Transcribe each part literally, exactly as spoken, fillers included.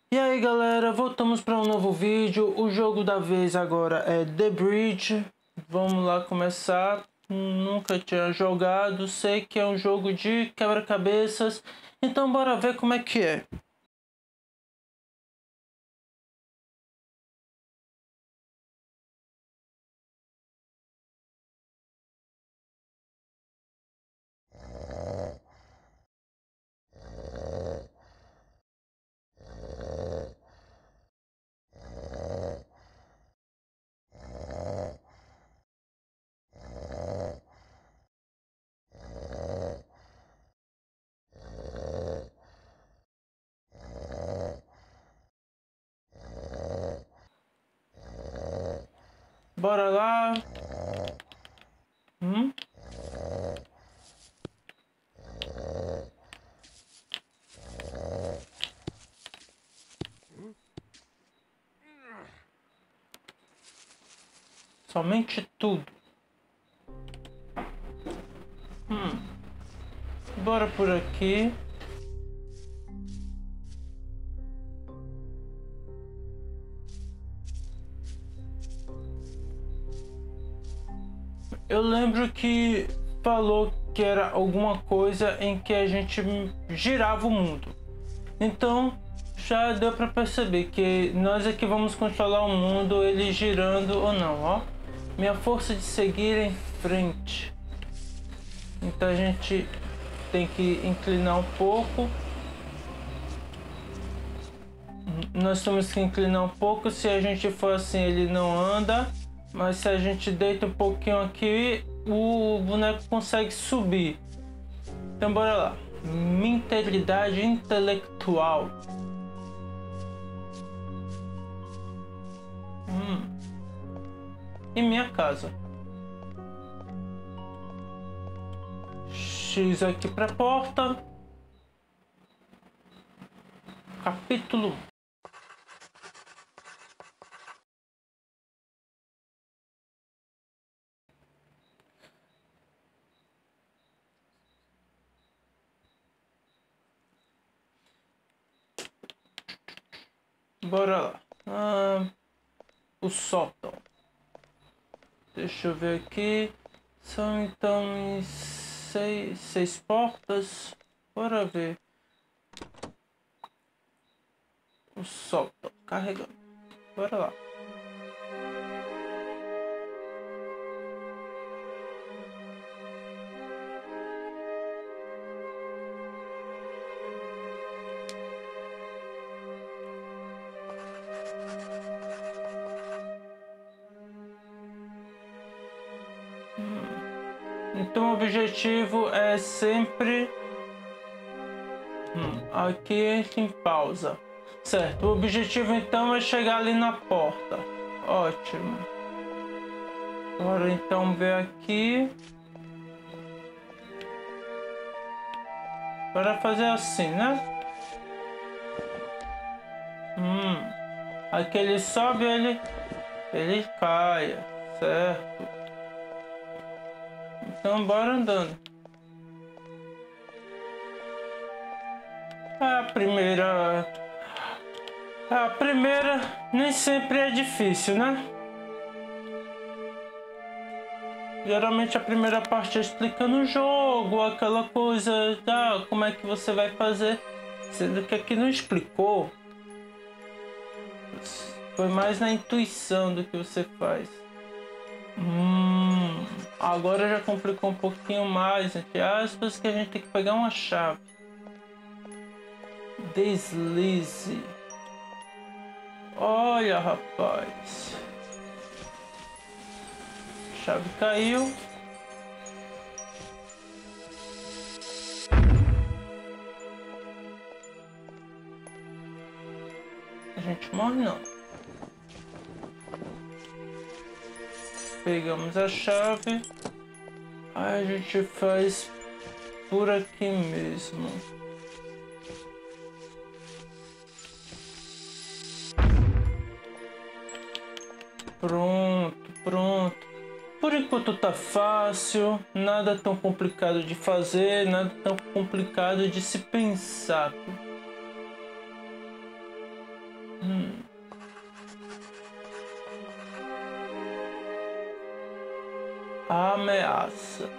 E aí galera, voltamos para um novo vídeo. O jogo da vez agora é The Bridge. Vamos lá começar. Nunca tinha jogado, sei que é um jogo de quebra-cabeças, então bora ver como é que é. Bora lá. Hum? Somente tudo. Hum. Bora por aqui. Eu lembro que falou que era alguma coisa em que a gente girava o mundo. Então já deu para perceber que nós é que vamos controlar o mundo, ele girando ou não, ó. Minha força de seguir em frente. Então a gente tem que inclinar um pouco. Nós temos que inclinar um pouco. Se a gente for assim, ele não anda. Mas se a gente deita um pouquinho aqui, o boneco consegue subir. Então bora lá. Mentalidade intelectual. Hum. E minha casa. X aqui para a porta. Capítulo. Bora lá. Ah, o sótão. Deixa eu ver aqui. São então seis, seis portas. Bora ver. O sótão. Carregando. Bora lá. Então o objetivo é sempre hum, aqui em pausa, certo? O objetivo então é chegar ali na porta. Ótimo. Bora então ver aqui. Bora fazer assim, né? Hum. Aqui ele sobe, ele ele cai, certo? Então bora andando. A primeira... A primeira nem sempre é difícil, né? Geralmente a primeira parte é explicando o jogo, aquela coisa, ah, como é que você vai fazer. Sendo que aqui não explicou. Foi mais na intuição do que você faz. Hum, agora já complicou um pouquinho mais, entre aspas, que a gente tem que pegar uma chave. Deslize. Olha, rapaz. A chave caiu. A gente morre não. Pegamos a chave. Aí a gente faz por aqui mesmo. Pronto, pronto. Por enquanto tá fácil, nada tão complicado de fazer, nada tão complicado de se pensar. Hum. A ameaça.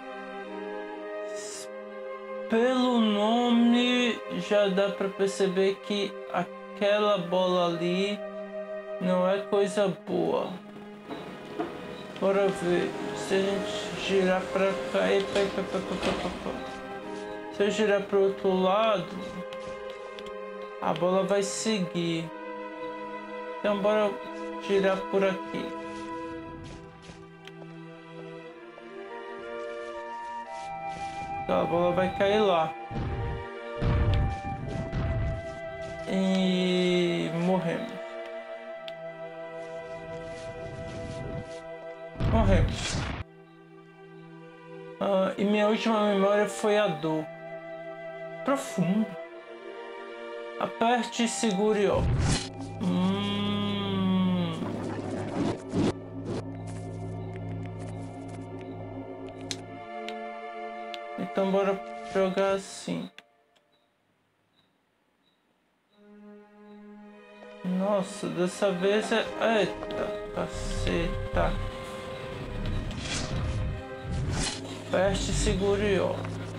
Pelo nome já dá para perceber que aquela bola ali não é coisa boa. Bora ver. Se a gente girar para cá, epa, epa, epa, epa, epa. Se eu girar para o outro lado, a bola vai seguir. Então bora girar por aqui. Então, a bola vai cair lá. E morremos. Morremos. Ah, e minha última memória foi a dor. Profundo. Aperte e segure, ó. Hum. Então bora jogar assim. Nossa, dessa vez é... Eita, caceta. Aperte e segure, ó.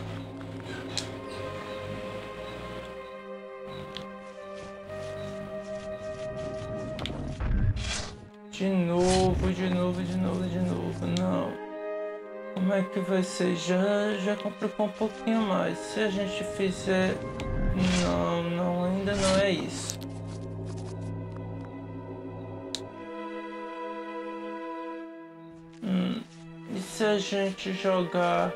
De novo, de novo, de novo, de novo. Não. Como é que vai ser? Já, já complicou um pouquinho mais. Se a gente fizer... Não, não, ainda não é isso. Hum. E se a gente jogar...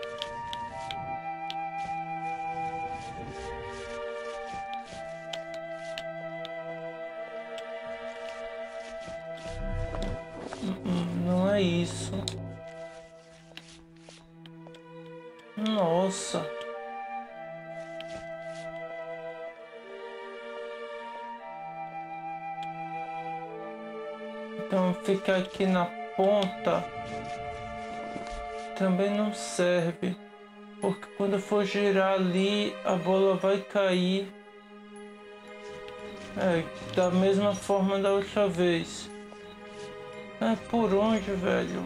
Não é isso. Nossa. Então ficar aqui na ponta também não serve, porque quando eu for girar ali a bola vai cair. É, da mesma forma da outra vez. É por onde, velho?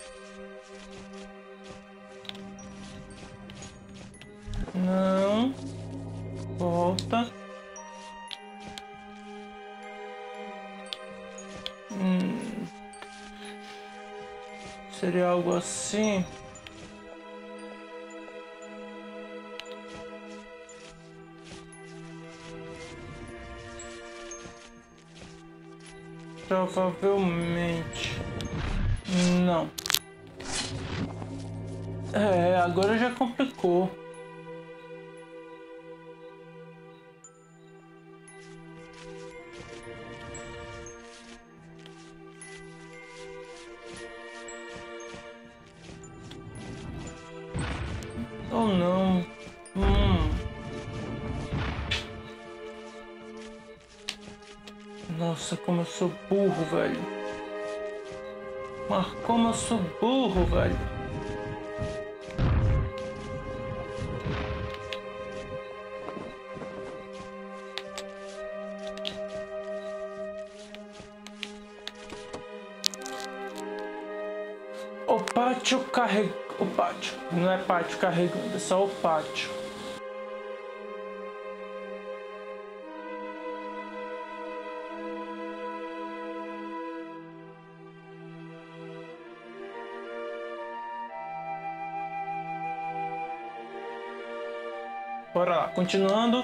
Não. Volta. Hum. Seria algo assim. Provavelmente. Não. É, agora já complicou. Ou não. Hum. Nossa, como eu sou burro, velho. Mas como eu sou burro, velho. O pátio carrega... O pátio. Não é pátio carregando, é só o pátio. Bora lá, continuando.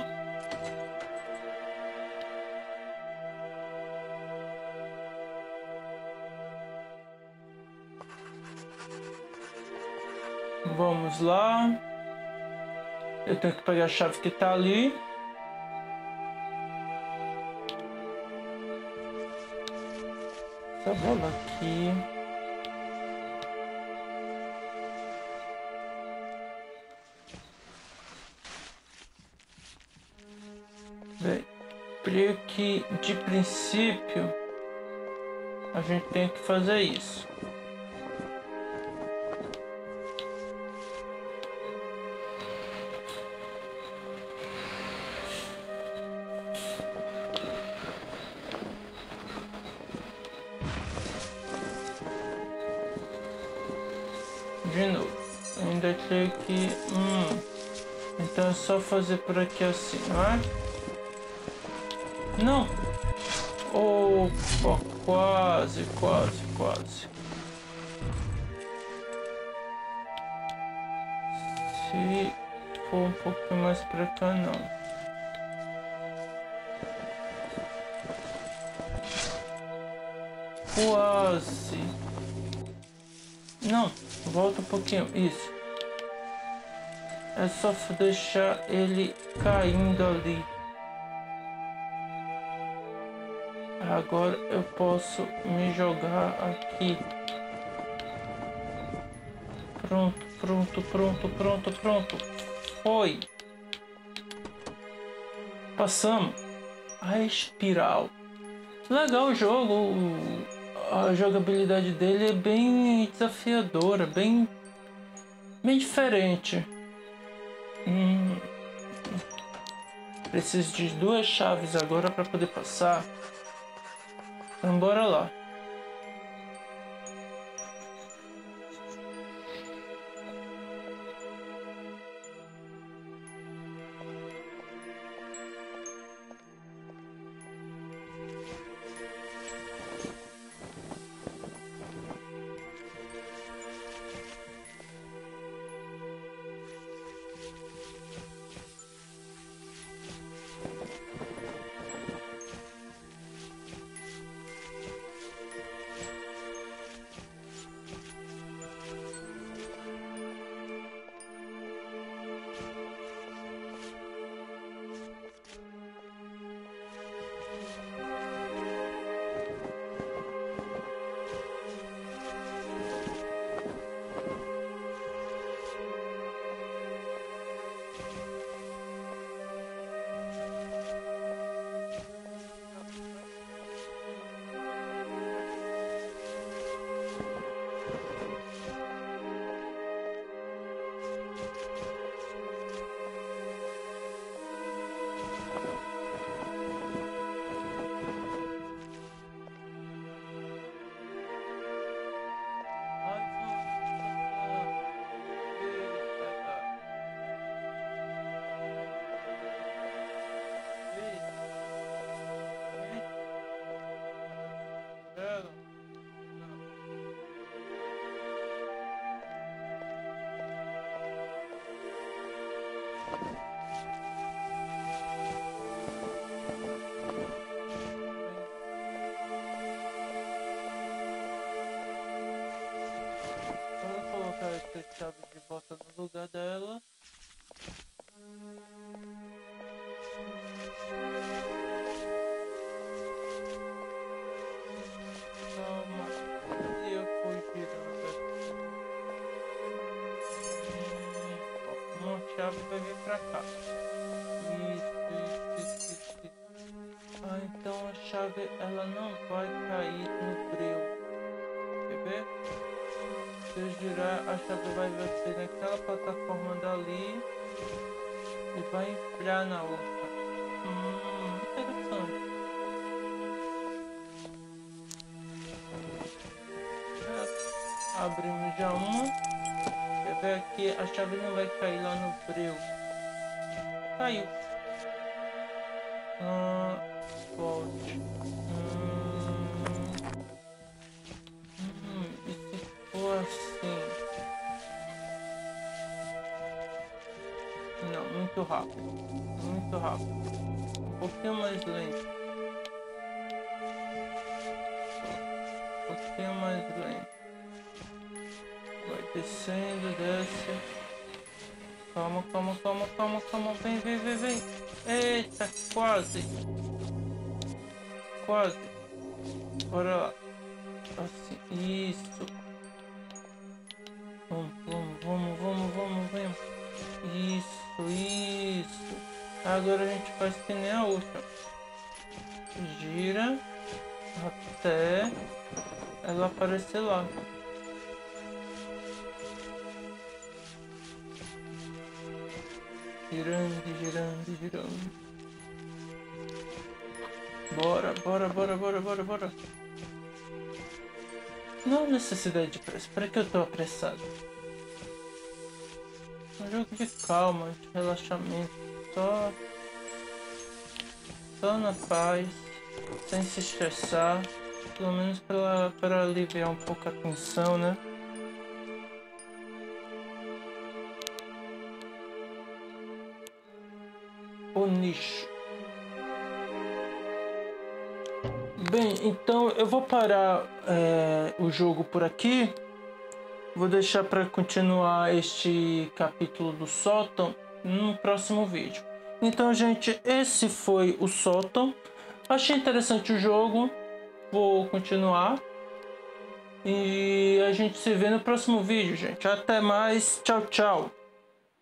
Vamos lá. Eu tenho que pegar a chave que tá ali. Essa bola aqui. Bem, creio que de princípio a gente tem que fazer isso. De novo. Ainda tem que... Hum. Então é só fazer por aqui assim, não é? Não! Opa, quase, quase, quase. Se for um pouquinho mais pra cá, não. Quase. Não, volta um pouquinho. Isso. É só deixar ele caindo ali. Agora eu posso me jogar aqui. Pronto, pronto, pronto, pronto, pronto. Foi. Passamos. A espiral. Legal o jogo. A jogabilidade dele é bem desafiadora, bem, bem diferente. Hum. Preciso de duas chaves agora para poder passar. Então bora lá. Essa chave de volta no lugar dela. Calma, e eu fui girando. Hum, uma chave vai vir pra cá. Isso, isso, isso, isso, isso. Ah, então a chave ela não vai cair no breu. Quer ver? Se eu girar, a chave vai vir naquela plataforma dali e vai entrar na outra. Hum, interessante. É, abrimos já uma. Quer ver aqui? A chave não vai cair lá no breu. Caiu. Ah, volte. Assim. Não, muito rápido. Muito rápido. Um pouquinho mais lento. Um pouquinho mais lento. Vai descendo, desce. Calma, calma, calma, calma, calma. Vem, vem, vem, vem. Eita, quase. Quase. Bora lá. Assim, isso. Vamos, vamos, vamos, vamos, vamos, vamos. Isso, isso. Agora a gente faz que nem a outra. Gira até ela aparecer lá. Girando, girando, girando. Bora, bora, bora, bora, bora, bora. Não há necessidade de pressa. Para que eu tô apressado? Um jogo de calma, de relaxamento. Só, só na paz, sem se estressar. Pelo menos para, para aliviar um pouco a tensão, né? O nicho. Bem, então eu vou parar é, o jogo por aqui. Vou deixar para continuar este capítulo do sótão no próximo vídeo. Então, gente, esse foi o sótão. Achei interessante o jogo. Vou continuar. E a gente se vê no próximo vídeo, gente. Até mais. Tchau, tchau.